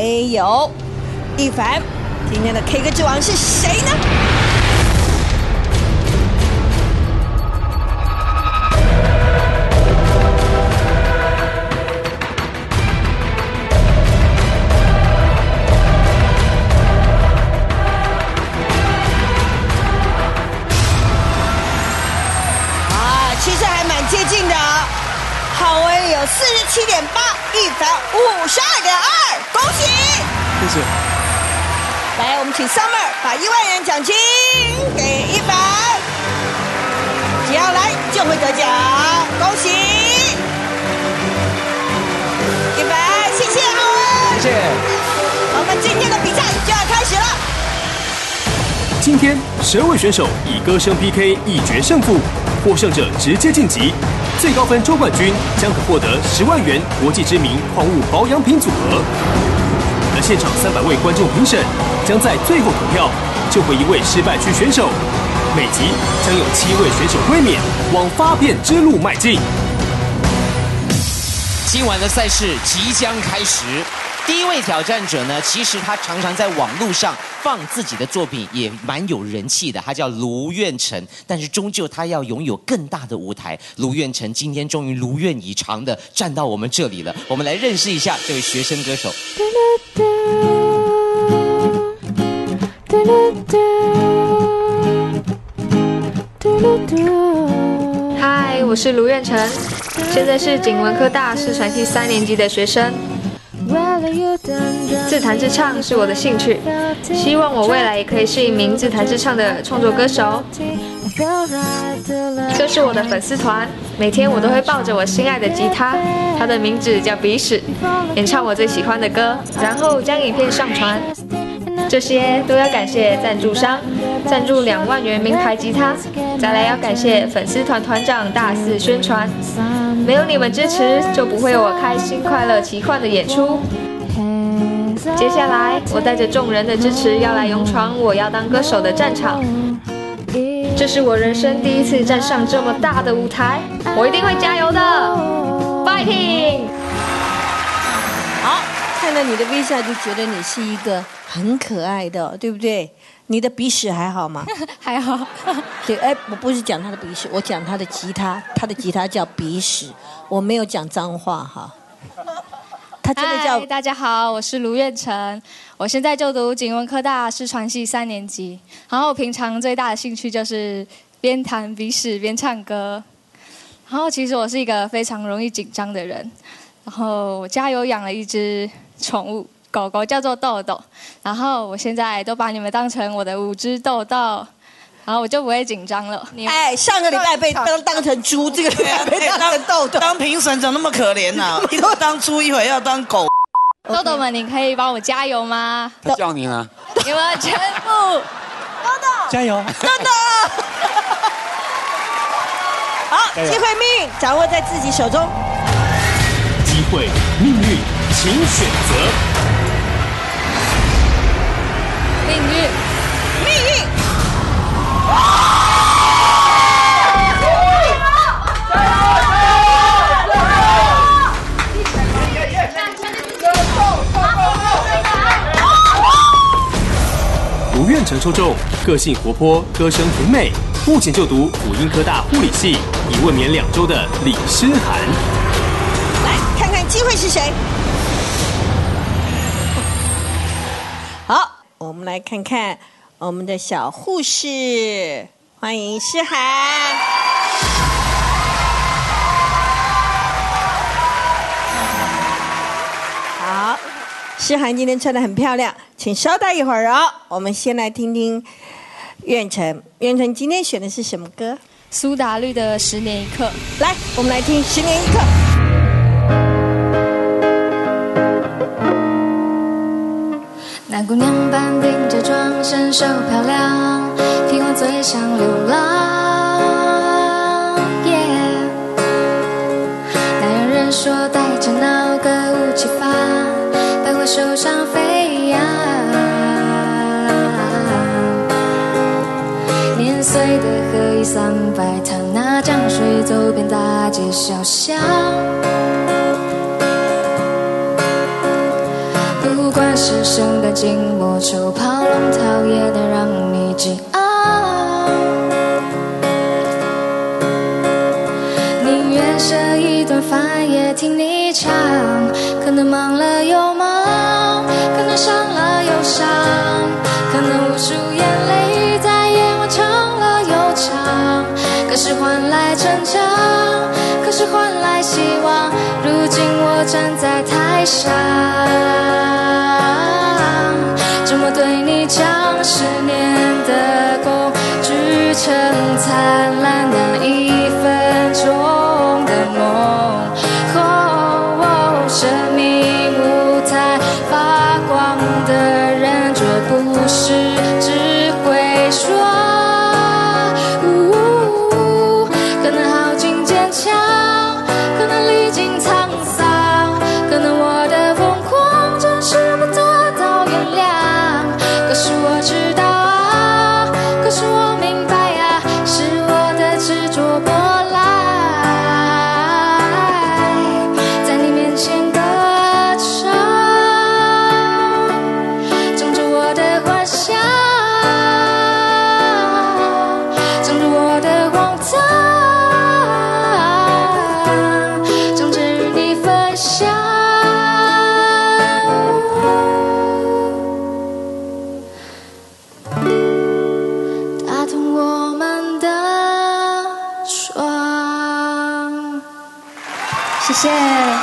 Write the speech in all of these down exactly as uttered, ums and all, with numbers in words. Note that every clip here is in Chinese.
还有一凡。今天的 K 歌之王是谁呢？啊，其实还蛮接近的啊。浩威有四十七点八，一凡五十二点二，恭喜！ 谢谢。 来，我们请 Summer 把一万元奖金给一凡，只要来就会得奖，恭喜！一凡，谢谢浩威， 谢谢。 我们今天的比赛就要开始了。 今天十二位选手以歌声 P K 一决胜负，获胜者直接晋级。最高分周冠军将可获得十万元国际知名矿物保养品组合。而现场三百位观众评审将在最后投票救回一位失败区选手，每集将有七位选手卫冕，往发片之路迈进。 今晚的赛事即将开始。第一位挑战者呢，其实他常常在网络上放自己的作品，也蛮有人气的。他叫卢愿成，但是终究他要拥有更大的舞台。卢愿成今天终于如愿以偿的站到我们这里了。我们来认识一下这位学生歌手。 嗨，我是卢愿成，现在是景文科大视传系三年级的学生。自弹自唱是我的兴趣，希望我未来也可以是一名自弹自唱的创作歌手。这是我的粉丝团，每天我都会抱着我心爱的吉他，它的名字叫鼻屎，演唱我最喜欢的歌，然后将影片上传。这些都要感谢赞助商，赞助两万元名牌吉他，再来要感谢粉丝团团长大肆宣传，没有你们支持，就不会有我开心快乐奇幻的演出。接下来，我带着众人的支持，要来勇闯我要当歌手的战场。这是我人生第一次站上这么大的舞台，我一定会加油的 ，fighting！ 好，看到你的微笑就觉得你是一个很可爱的，对不对？你的鼻屎还好吗？ 还好。 对，哎，我不是讲他的鼻屎，我讲他的吉他，他的吉他叫鼻屎，我没有讲脏话哈。他真的叫。 嗨，大家好，我是卢愿成，我现在就读景文科大视传系三年级。然后我平常最大的兴趣就是边弹鼻屎边唱歌。然后其实我是一个非常容易紧张的人。然后我家有养了一只宠物狗狗，叫做豆豆。然后我现在都把你们当成我的五只豆豆。然后我就不会紧张了。 哎，上个礼拜被当当成猪，这个礼拜被当成豆豆。 当评审怎么那么可怜呢、啊？一会儿当猪，一会儿要当狗。 豆豆们，你可以帮我加油吗？ 他叫你呢。 你们全部，豆豆， 加油， 豆豆。好，机会命掌握在自己手中。 机会、命运，请选择。 命运， 命运。 卢愿成抽中，个性活泼，歌声甜美，目前就读辅英科大护理系，已未免两周的李诗涵。 来看看机会是谁。好，我们来看看我们的小护士，欢迎诗涵。好，诗涵今天穿得很漂亮，请稍待一会儿哦。我们先来听听愿成，愿成今天选的是什么歌？ 苏打绿的《十年一刻》。 来，我们来听《十年一刻》。 那姑娘半顶着妆，身手漂亮，听我最想流浪。Yeah， 那有人说带着那歌舞齐发，伴我手上飞扬。年岁的河一三百趟，那江水走遍大街小巷。不管是生旦净末丑跑龙套也能让你激昂。宁愿舍一顿饭也听你唱，可能忙了又忙，可能伤了又伤，可能无数眼泪在夜晚长了又长，可是换来成长，可是换来希望。如今我站在台上，这么对你讲，十年的功聚成灿烂那一分钟的梦。哦，生命舞台发光的人，绝不是只会说。 谢谢，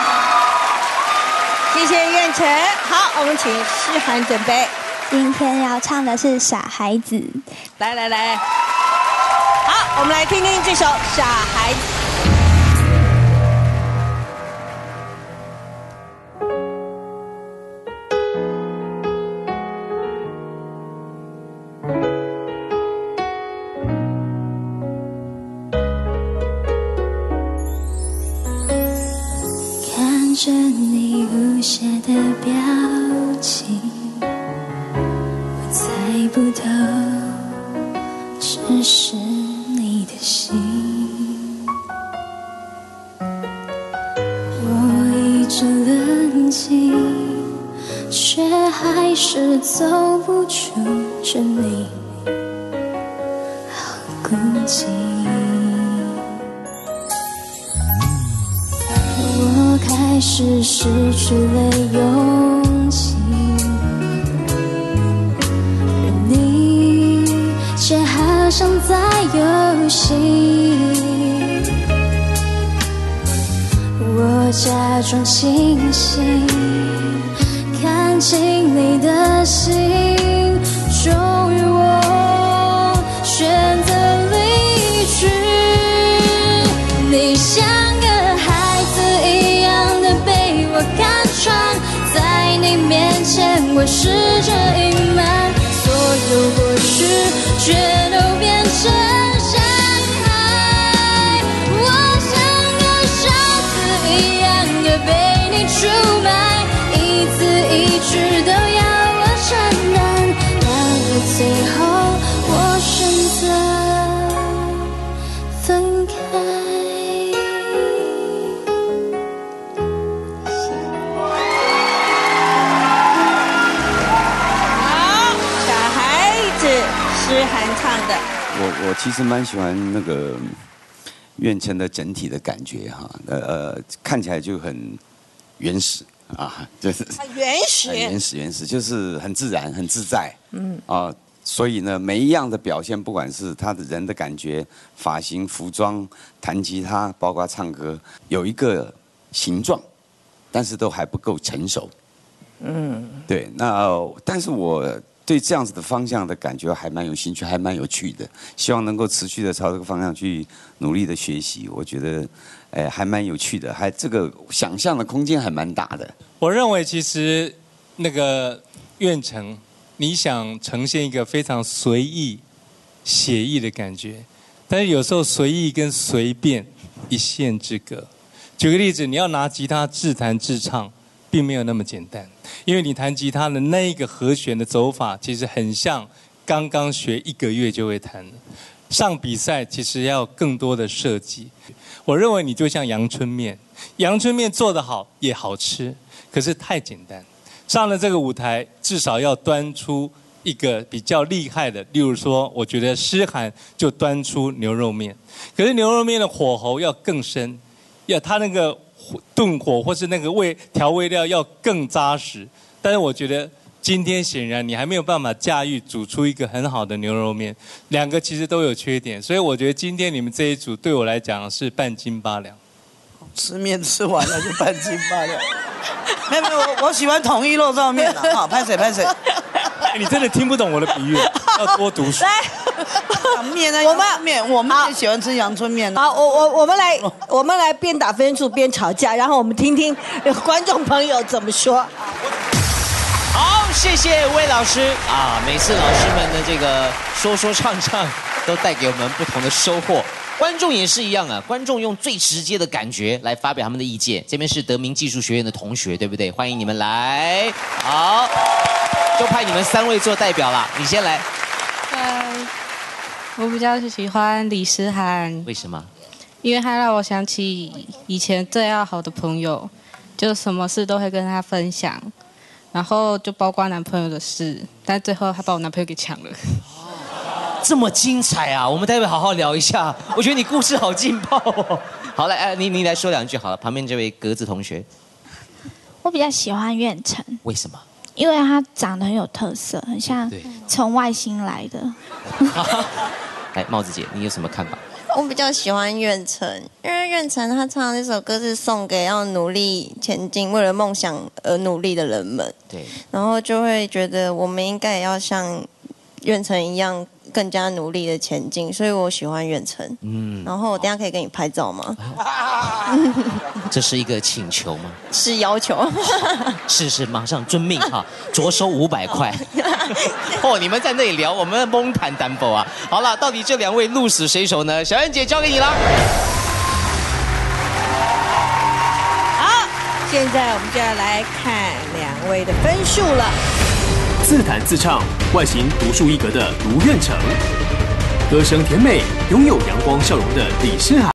谢谢苑晨。好，我们请诗涵准备。 今天要唱的是《傻孩子》。 来来来，好，我们来听听这首《傻孩子》。 着你无邪的表情，我猜不透只是你的心。我一直冷静，却还是走不出这里，好孤寂。开始失去了勇气，而你却好像在游戏。我假装清醒，看清你的心，终于我选择离去。你像我看穿，在你面前我试着隐瞒，所有过去却都变成伤害。我像个傻子一样的被你出卖，一字一句都要我承担，到了最后我选择分开。 诗涵唱的， 我我其实蛮喜欢那个苑晨的整体的感觉哈，呃呃，看起来就很原始啊，就是很原始， 很原始原始，就是很自然、很自在，嗯啊，所以呢，每一样的表现，不管是他的人的感觉、发型、服装、弹吉他，包括唱歌，有一个形状，但是都还不够成熟，嗯，对，那但是我。对这样子的方向的感觉还蛮有兴趣，还蛮有趣的。希望能够持续的朝这个方向去努力的学习。我觉得，哎，还蛮有趣的，还这个想象的空间还蛮大的。 我认为其实那个苑晨，你想呈现一个非常随意、写意的感觉，但是有时候随意跟随便一线之隔。举个例子，你要拿吉他自弹自唱，并没有那么简单。因为你弹吉他的那一个和弦的走法，其实很像刚刚学一个月就会弹的。上比赛其实要更多的设计。我认为你就像阳春面，阳春面做得好也好吃，可是太简单。 上了这个舞台，至少要端出一个比较厉害的，例如说，我觉得诗涵就端出牛肉面，可是牛肉面的火候要更深，要它那个炖火或是那个味调味料要更扎实。但是我觉得今天显然你还没有办法驾驭煮出一个很好的牛肉面，两个其实都有缺点，所以我觉得今天你们这一组对我来讲是半斤八两。 吃面吃完了就半斤八两。没有没有，我我喜欢统一肉燥面啊！好，拍谁拍谁。 你真的听不懂我的比喻，要多读书。 来， 面呢？我们面，我们也喜欢吃阳春面。 好，我我我们来，我们来边打分数边吵架，然后我们听听观众朋友怎么说。 好，谢谢魏老师啊！每次老师们的这个说说唱唱，都带给我们不同的收获。观众也是一样啊，观众用最直接的感觉来发表他们的意见。这边是德明技术学院的同学，对不对？欢迎你们来。好，就派你们三位做代表啦。你先来。 呃，我比较喜欢李诗涵。 为什么？ 因为他让我想起以前最要好的朋友，就什么事都会跟他分享，然后就包括男朋友的事，但最后他把我男朋友给抢了。 这么精彩啊！我们待会好好聊一下。我觉得你故事好劲爆哦。好，来，哎，你你来说两句好了。旁边这位格子同学， 我比较喜欢苑成， 为什么？ 因为他长得很有特色，很像从外星来的。 来，帽子姐，你有什么看法？ 我比较喜欢苑成，因为苑成他唱的这首歌是送给要努力前进、为了梦想而努力的人们。 对， 然后就会觉得我们应该也要像苑成一样更加努力的前进，所以我喜欢苑成。嗯，然后我等一下可以跟你拍照吗？ 这是一个请求吗？ 是要求。 是是，马上遵命哈，着收五百块。哦，你们在那里聊，我们蒙谈担保啊。好了，到底这两位鹿死谁手呢？小燕姐交给你了。 好，现在我们就要来看两位的分数了。 自弹自唱，外形独树一格的卢苑成，歌声甜美，拥有阳光笑容的李诗涵。